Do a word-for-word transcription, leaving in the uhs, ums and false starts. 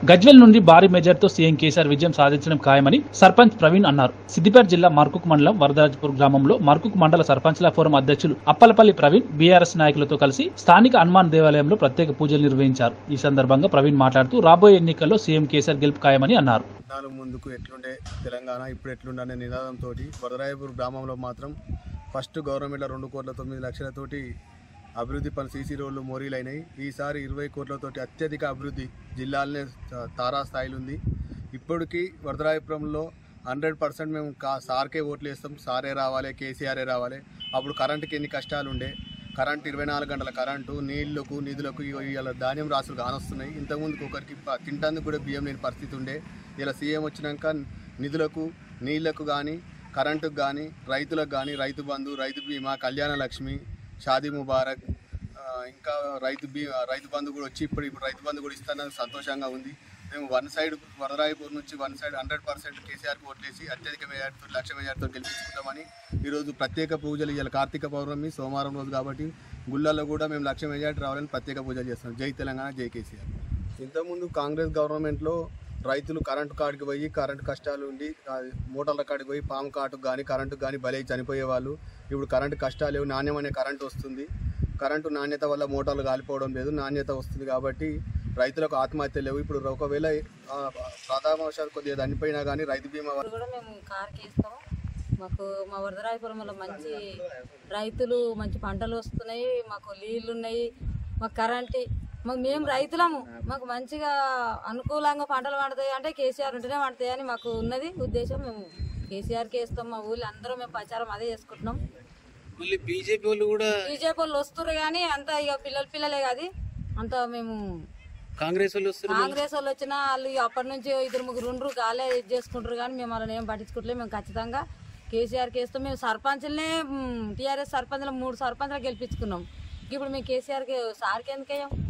గజ్వేల్ నుండి భారీ మెజార్టీతో సీఎం కేసీఆర్ విజయం సాధించడం ఖాయమని సర్పంచ్ ప్రవీణ్ అన్నారు. సిద్దిపేట జిల్లా మర్కుక్ మండలం వరదరాజపూర్ గ్రామంలో మర్కుక్ మండల సర్పంచ్ల ఫోరం అధ్యక్షులు అప్పలపల్లి ప్రవీణ్ బీఆర్ఎస్ నాయకులతో కలిసి స్థానిక హనుమాన్ దేవాలయంలో ప్రత్యేక పూజలు నిర్వహించారు. ఈ సందర్భంగా ప్రవీణ్ మాట్లాడుతూ రాబోయే ఎన్నికల్లో సీఎం కేసీఆర్ గెలుపు ఖాయమని అన్నారు. ముందుకు ఎట్లుండే తెలంగాణ ఇప్పుడు ఎట్లుండే నినాదంతో వరదరాజపూర్ గ్రామంలో మాత్రం ఫస్ట్ గవర్నమెంట్లో రెండు కోట్ల తొమ్మిది లక్షలతోటి అభివృద్ధి పని సీసీ రోడ్లు మోరీలైనాయి. ఈసారి ఇరవై కోట్లతోటి అత్యధిక అభివృద్ధి జిల్లాలనే తారా స్థాయిలో ఉంది. ఇప్పటికీ వరదరాజపురంలో హండ్రెడ్ పర్సెంట్ మేము కా సార్కే ఓట్లు వేస్తాం, సారే రావాలి, కేసీఆరే రావాలి. అప్పుడు కరెంటుకి ఎన్ని కష్టాలు ఉండే, కరెంటు ఇరవై నాలుగు గంటల కరెంటు, నీళ్లకు నిధులకు ఇలా ధాన్యం రాసులు కానొస్తున్నాయి. ఇంతకుముందుకు ఒకరికి తింటానికి కూడా బియ్యం లేని పరిస్థితి ఉండే. ఇలా సీఎం వచ్చినాక నిధులకు, నీళ్లకు కానీ, కరెంటుకు కానీ, రైతులకు కానీ రైతు బంధు, రైతు బీమా, కళ్యాణ లక్ష్మి, షాదీ ముబారక్, ఇంకా రైతు బీ రైతు బంధు కూడా వచ్చి ఇప్పుడు ఇప్పుడు రైతు బంధు కూడా ఇస్తానని సంతోషంగా ఉంది. మేము వన్ సైడ్ వరదరాజపూర్ నుంచి వన్ సైడ్ హండ్రెడ్ పర్సెంట్ కేసీఆర్కి ఓట్లేసి అత్యధిక మెజార్టీతో లక్ష మెజార్టీతో గెలిపించుకుంటామని ఈరోజు ప్రత్యేక పూజలు ఇవాళ కార్తీక పౌర్ణమి సోమవారం రోజు కాబట్టి గుళ్ళల్లో కూడా మేము లక్ష మెజార్టీ రావాలని ప్రత్యేక పూజలు చేస్తాం. జై తెలంగాణ, జై కేసీఆర్. ఇంతకుముందు కాంగ్రెస్ గవర్నమెంట్లో రైతులు కరెంటు కాడికి పోయి కరెంటు కష్టాలు ఉండి మోటార్ల కాడికి పోయి పాము కాటుకు కానీ కరెంటుకు కానీ బలై చనిపోయేవాళ్ళు. ఇప్పుడు కరెంటు కష్టాలు లేవు, నాణ్యమైన కరెంటు వస్తుంది. కరెంటు నాణ్యత వల్ల మోటార్లు కాలిపోవడం లేదు, నాణ్యత వస్తుంది కాబట్టి రైతులకు ఆత్మహత్య లేవు. ఇప్పుడు ఒకవేళ ప్రధానవశాలు కొద్దిగా చనిపోయినా కానీ రైతు బీమా కూడా మేము కారుకి వేస్తాము. మాకు మా వరదరాజపురంలో మంచి రైతులు మంచి పంటలు వస్తున్నాయి, మాకు నీళ్ళు ఉన్నాయి, మాకు కరెంటు, మాకు మేము రైతులము, మాకు మంచిగా అనుకూలంగా పంటలు పండుతాయి అంటే కేసీఆర్ ఉంటేనే పండుతాయి అని మాకు ఉన్నది ఉద్దేశం. మేము కేసీఆర్కి వేస్తాం. మా ఊళ్ళో అందరూ మేము ప్రచారం అదే చేసుకుంటున్నాం. మళ్ళీ బీజేపీ వాళ్ళు కూడా బీజేపీ వాళ్ళు వస్తున్నారు కానీ అంత ఇక పిల్లలు పిల్లలే కాదు, అంత మేము కాంగ్రెస్ వాళ్ళు వస్తారు. కాంగ్రెస్ వాళ్ళు వచ్చినా వాళ్ళు అప్పటి నుంచి ఇద్దరు ముగ్గురు ఉండ్రు గాలే ఇది చేసుకుంటారు కానీ మేము వాళ్ళని ఏం పట్టించుకోవట్లేదు. మేము ఖచ్చితంగా కేసీఆర్కి వేస్తాం. మేము సర్పంచ్లనే టీఆర్ఎస్ సర్పంచ్లు మూడు సర్పంచ్లు గెలిపించుకున్నాం. ఇప్పుడు మేము కేసీఆర్కి సార్కి ఎందుకు వేయం?